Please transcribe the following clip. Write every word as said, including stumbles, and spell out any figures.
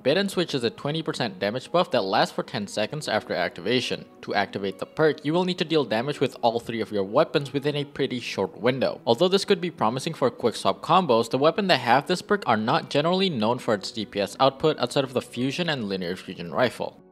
Bait and Switch is a twenty percent damage buff that lasts for ten seconds after activation. To activate the perk, you will need to deal damage with all three of your weapons within a pretty short window. Although this could be promising for quick swap combos, the weapons that have this perk are not generally known for its D P S output outside of the fusion and linear fusion rifle.